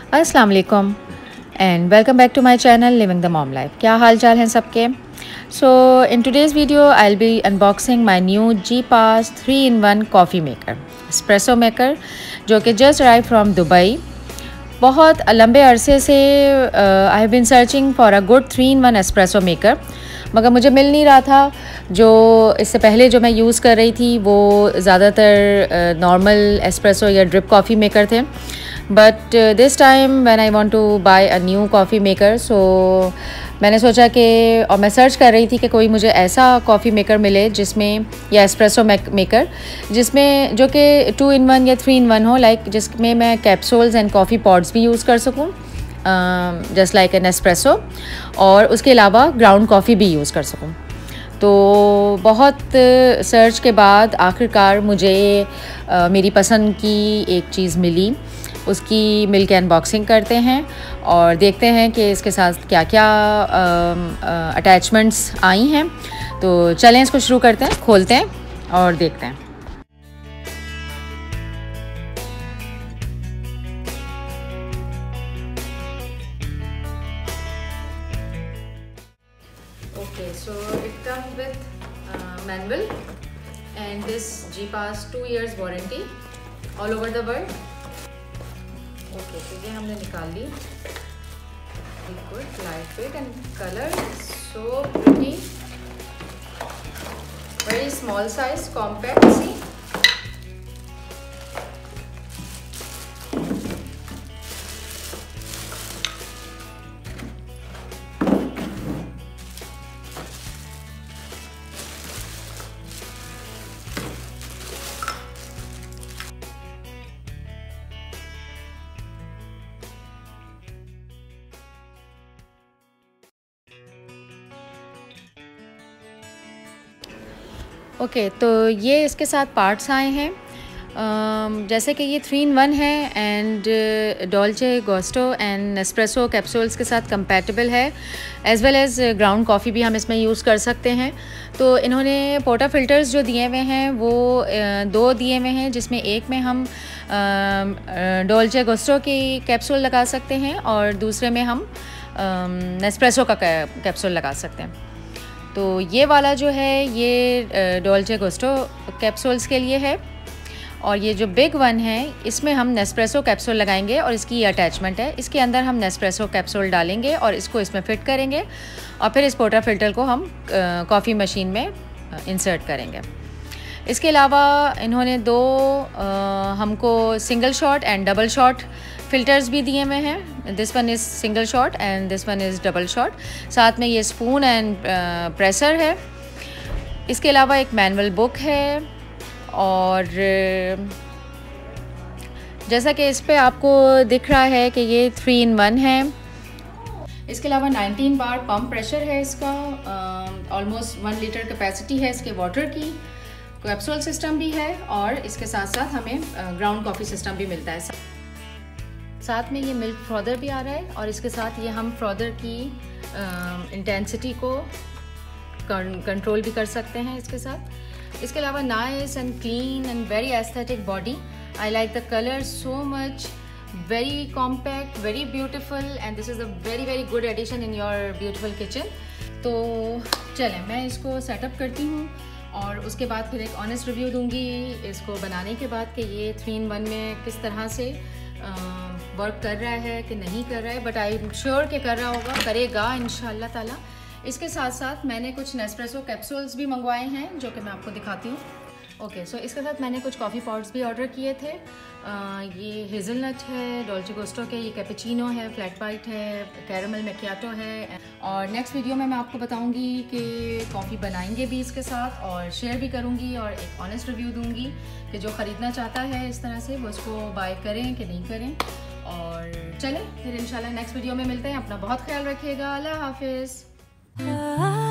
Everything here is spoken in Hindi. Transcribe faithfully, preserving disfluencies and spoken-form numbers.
अस्सलाम वालेकुम and welcome back to my channel living the mom life. क्या हाल चाल हैं सबके। So in today's video I will be unboxing my new Geepas three in one coffee maker, espresso maker, जो कि जस्ट अराइव फ्रॉम दुबई। बहुत लंबे अरसे से I have been searching for a good three in one espresso maker, मगर मुझे मिल नहीं रहा था। जो इससे पहले जो मैं यूज़ कर रही थी वो ज़्यादातर नॉर्मल एस्प्रेसो या ड्रिप कॉफ़ी मेकर थे, but this time when I want to buy a new coffee maker, so मैंने सोचा कि, और मैं सर्च कर रही थी कि कोई मुझे ऐसा कॉफ़ी मेकर मिले जिसमें, या एस्प्रेसो मेकर जिसमें जो कि टू इन वन या थ्री इन वन हो, लाइक जिसमें मैं कैप्सूल्स एंड कॉफ़ी पॉड्स भी यूज़ कर सकूँ जस्ट लाइक एन एस्प्रेसो, और उसके अलावा ग्राउंड कॉफ़ी भी यूज़ कर सकूँ। तो बहुत सर्च के बाद आखिरकार मुझे uh, मेरी पसंद की एक चीज़ मिली। उसकी मिल के अनबॉक्सिंग करते हैं और देखते हैं कि इसके साथ क्या क्या अटैचमेंट्स आई हैं। तो चलें इसको शुरू करते हैं, खोलते हैं और देखते हैं। Okay, so it comes with manual and this जी पास two years warranty all over the world. Okay, तो ये हमने निकाल ली। Good, light weight and colour so pretty, very small size, compact सी। ओके okay, तो ये इसके साथ पार्ट्स आए हैं। uh, जैसे कि ये थ्री इन वन है and Dolce Gusto and espresso capsules के साथ कंपैटिबल है, as well as ground coffee भी हम इसमें यूज़ कर सकते हैं। तो इन्होंने पोर्टा फ़िल्टर्स जो दिए हुए हैं वो uh, दो दिए हुए हैं, जिसमें एक में हम डॉल्चे गुस्टो की कैप्सूल लगा सकते हैं और दूसरे में हम एस्प्रेसो का कैप्सूल लगा सकते हैं। तो ये वाला जो है ये डॉल्चे गुस्टो कैप्सूल्स के लिए है, और ये जो बिग वन है इसमें हम नेस्प्रेसो कैप्सूल लगाएंगे और इसकी ये अटैचमेंट है। इसके अंदर हम नेस्प्रेसो कैप्सूल डालेंगे और इसको इसमें फ़िट करेंगे और फिर इस पोर्टा फ़िल्टर को हम कॉफ़ी मशीन में इंसर्ट करेंगे। इसके अलावा इन्होंने दो आ, हमको single shot and double shot filters भी दिए हुए हैं। This one is single shot and this one is double shot. साथ में ये स्पून एंड प्रेसर है। इसके अलावा एक मैनुअल बुक है, और जैसा कि इस पे आपको दिख रहा है कि ये थ्री इन वन है। इसके अलावा नाइनटीन बार पम्प प्रेशर है इसका, ऑलमोस्ट वन लीटर कैपेसिटी है इसके वाटर की। कैप्सूल सिस्टम भी है और इसके साथ साथ हमें ग्राउंड कॉफ़ी सिस्टम भी मिलता है। साथ में ये मिल्क फ्रॉदर भी आ रहा है, और इसके साथ ये हम फ्रॉदर की इंटेंसिटी को कंट्रोल भी कर सकते हैं इसके साथ। इसके अलावा nice and clean and very aesthetic body. I like the colour so much, very compact, very beautiful, and this is a very very good addition in your beautiful kitchen. तो चलें मैं इसको सेटअप करती हूँ और उसके बाद फिर एक ऑनेस्ट रिव्यू दूंगी इसको बनाने के बाद कि ये थ्री इन वन में किस तरह से वर्क कर रहा है कि नहीं कर रहा है, बट आई एम श्योर कि कर रहा होगा, करेगा इंशाल्लाह ताला। इसके साथ साथ मैंने कुछ नेस्प्रेसो कैप्सूल्स भी मंगवाए हैं जो कि मैं आपको दिखाती हूँ। ओके, सो इसके साथ मैंने कुछ कॉफ़ी पॉड्स भी ऑर्डर किए थे। आ, ये हेज़लनट है डॉल्चे गुस्टो के, ये कैपेचिनो है, फ्लैट वाइट है, कैरामल मैकियाटो है। और नेक्स्ट वीडियो में मैं आपको बताऊंगी कि कॉफ़ी बनाएंगे भी इसके साथ, और शेयर भी करूंगी और एक ऑनेस्ट रिव्यू दूंगी कि जो ख़रीदना चाहता है इस तरह से वो उसको बाय करें कि नहीं करें। और चलें फिर इंशाल्लाह नेक्स्ट वीडियो में मिलते हैं। अपना बहुत ख्याल रखिएगा। अल्लाह हाफिज़।